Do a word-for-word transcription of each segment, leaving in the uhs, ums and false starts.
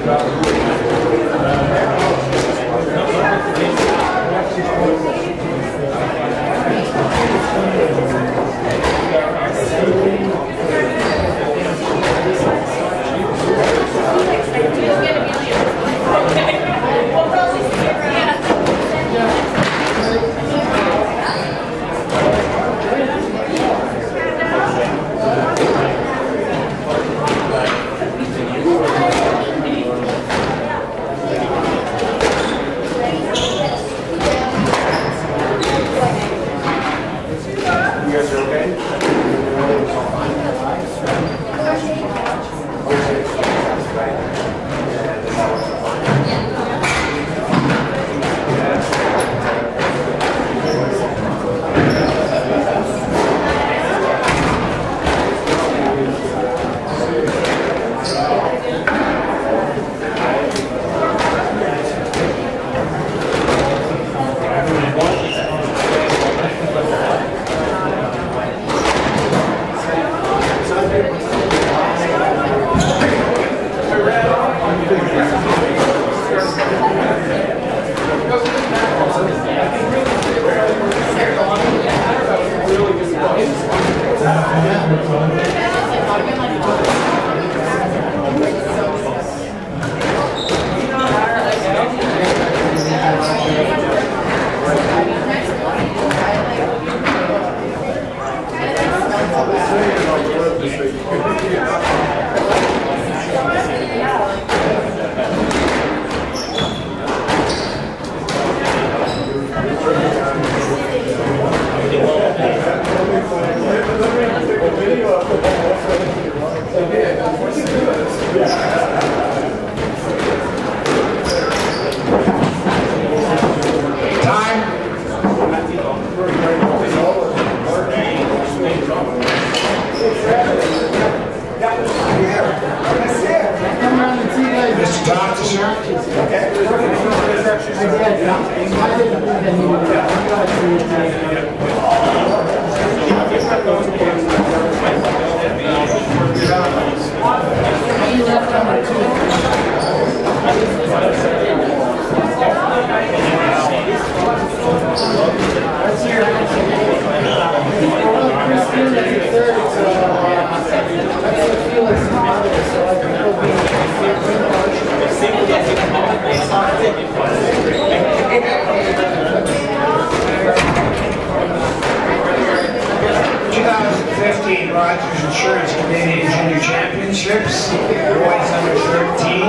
Rogers Insurance Canadian Junior Championships, boys under thirteen.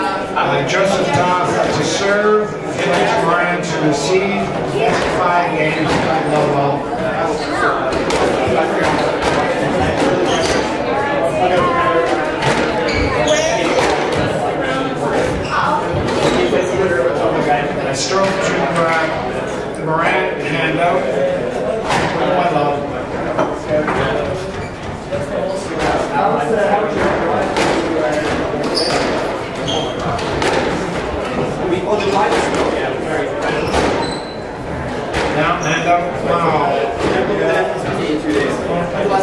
Uh, Joseph Toth to serve, Phyllis Moran to receive. That's five games, low ball. A stroke to uh, the Moran hand out. One low. Now, hand up, wow.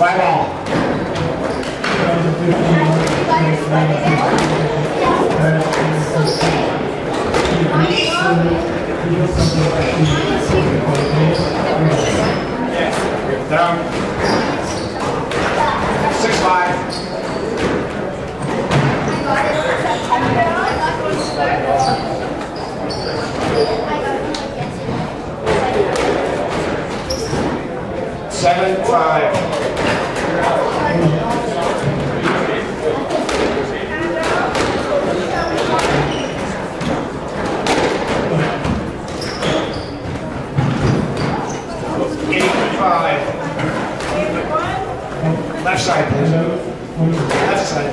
Five all. Down. Six five. Seven five. Left side, please. Left side.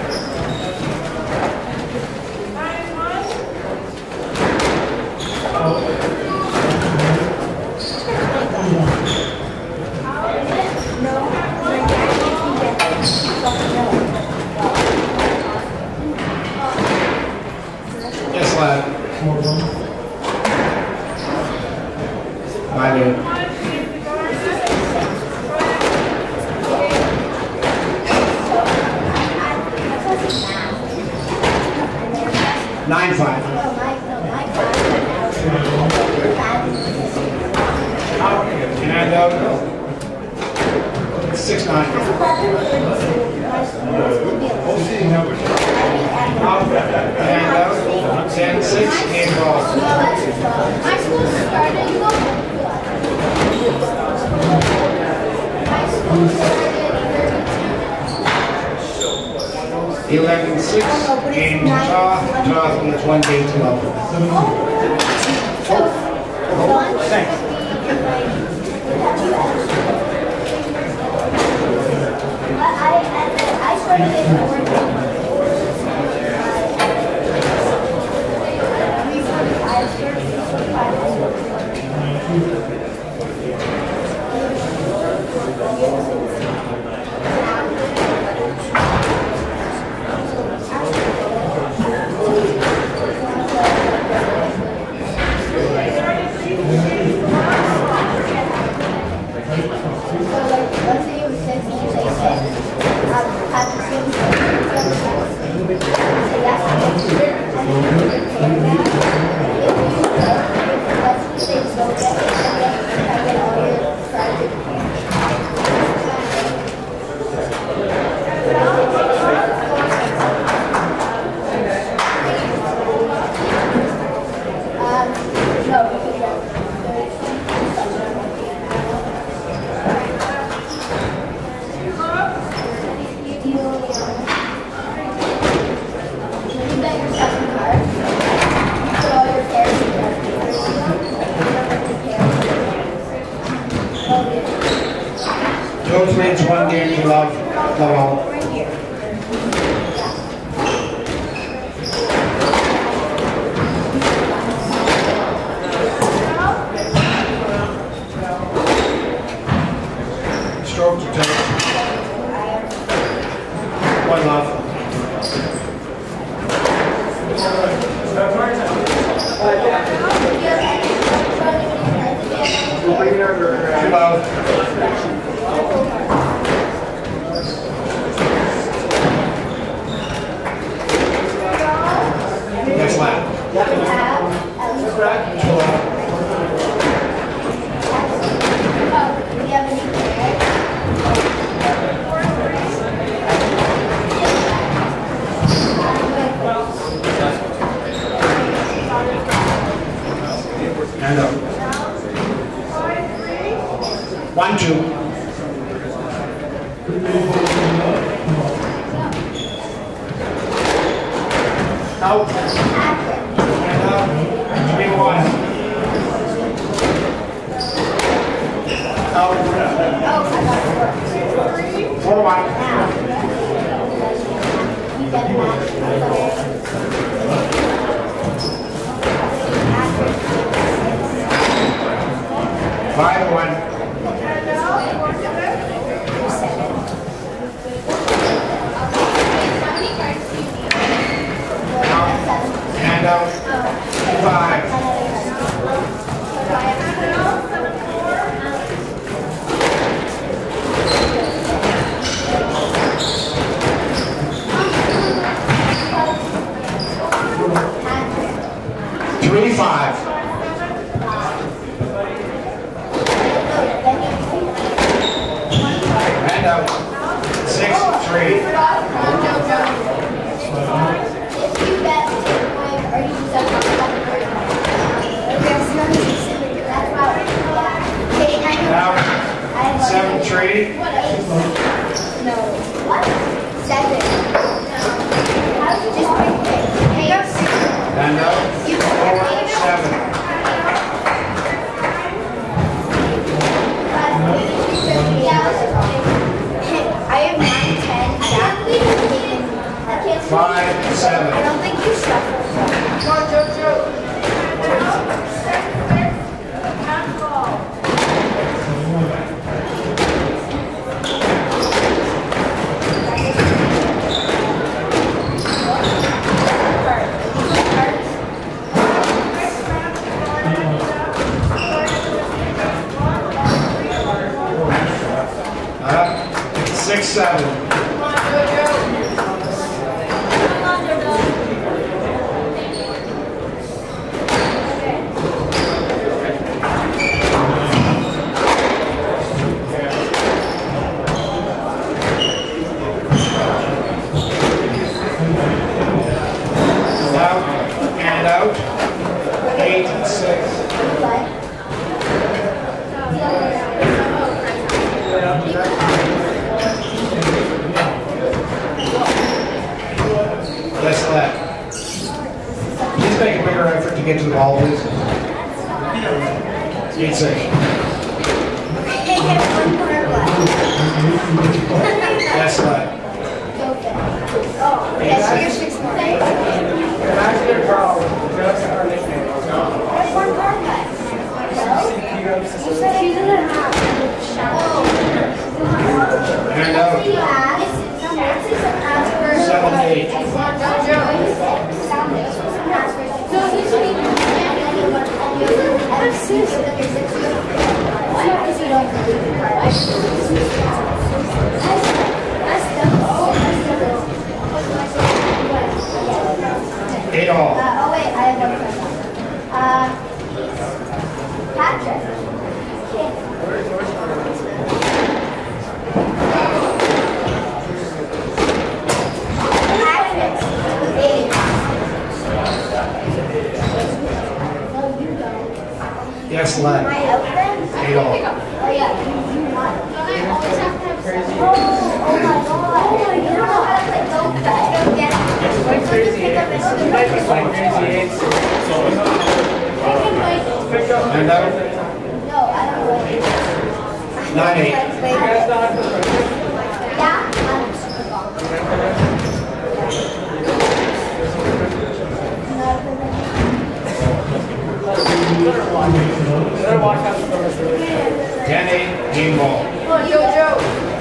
Yes, lad. My dude. Nine five. And out. Six nine. And out. Ten six. Game ball. My school started. My school started. Eleven six. Game Toth. Toth leads one game to love. Thanks. I started it. Those leads one game to love. Love all. Stroke to take. One love. Two love. Next lap. Two love. And up. One, two. Out. And up. Three, one. Out. Four, one. Five, one. And out. Five. Six, three. If you bet, like, are you just up on the There's no specific. That's about it. Okay, I know. Now, I have seven, three. No. What? Seven. Just pick it. Hey, And up. you Four, seven. I have nine, ten, exactly. I can't Five, seven. I don't think you shuffled. Come on, Jojo. Uh, six, seven. Out and out. Eight, six. That's that. Please make a bigger effort to get to the ball, please. Eight, six. That's that. Oh, yes, you're six more. That's their problem. That's our nickname. There's one card left. You said she doesn't have. And out. Seven, eight. Eight all. Uh, oh wait, I have one question. Uh, Patrick. Yes, Am I lad. out then? Eight all. Oh yeah, you, you won. Oh, oh my god. Oh my god. You don't know how to play go I don't get it. We're supposed to pick up You might be playing crazy eights. Pick up. And out. No, I don't know. Nine, eight. You guys not have to Yeah, I'm super bomb. Better watch out for those. Ten, eight. Game ball. Come on, Jojo.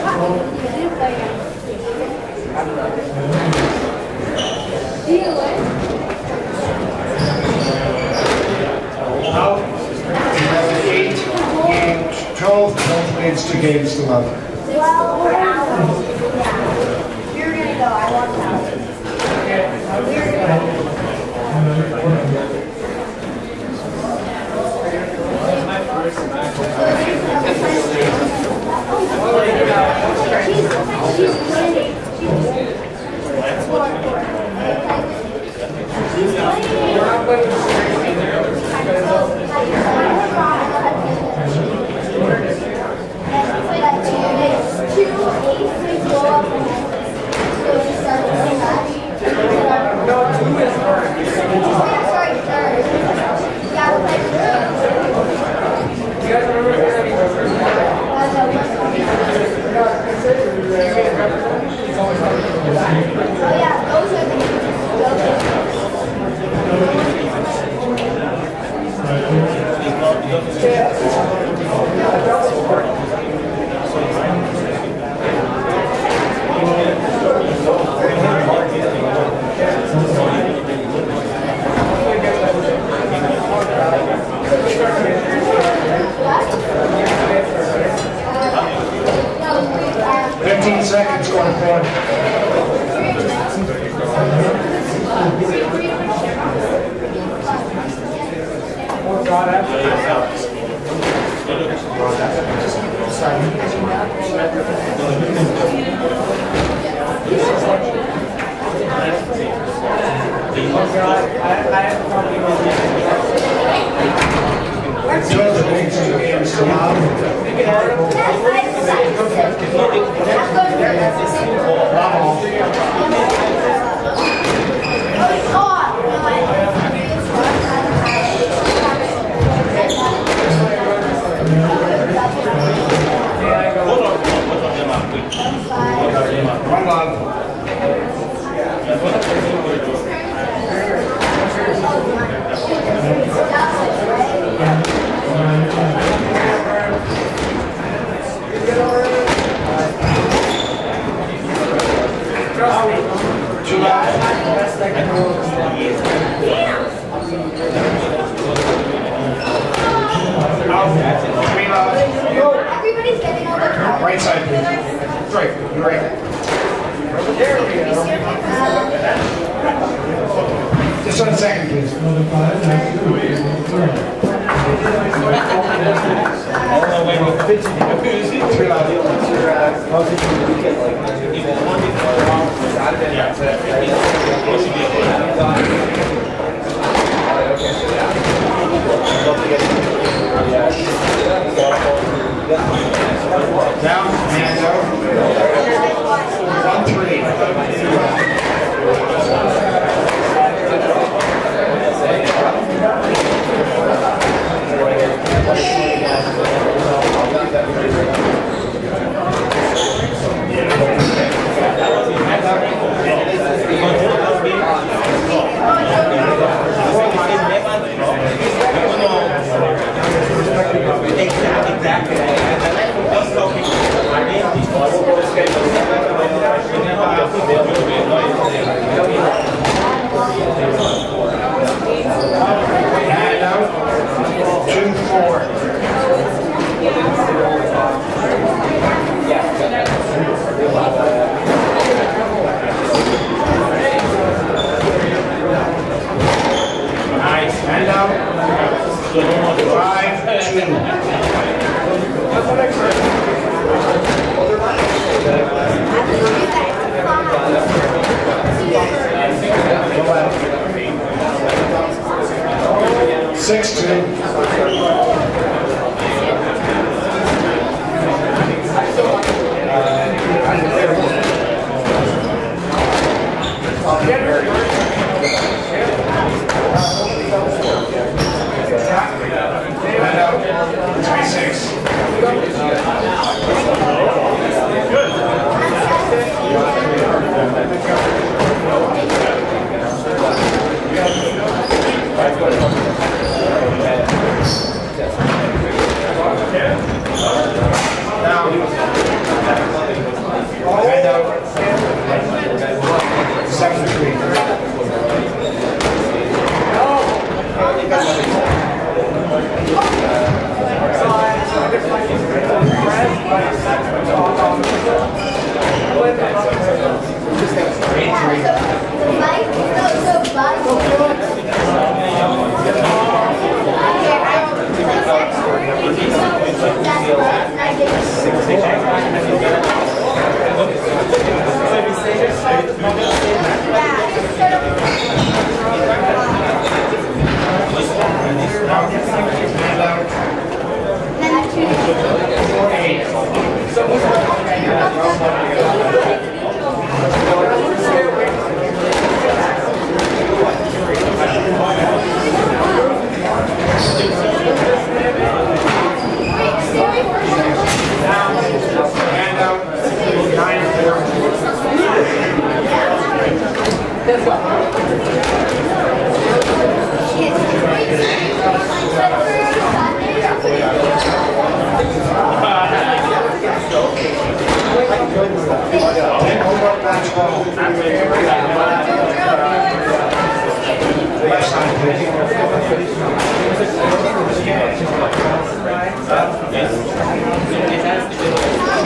Out. Eleven, eight. Game twelve. Twelve leads to games to love. Well, we're out. Yeah. You're gonna go. I want out. You're gonna go. Fifteen seconds going forward. Sorry. One love. Two love. Three love. Everybody's getting all the Right side, please. Right, you're right. Just one second, please. Three love. Down, hands out. One, three. Hand out. Two, four. Nice. Hand out. Five, two. Six, two. Hand out. Three, six. Down. Hand out. Seven, three.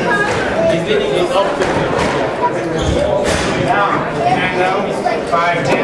Now, hand out, five, ten.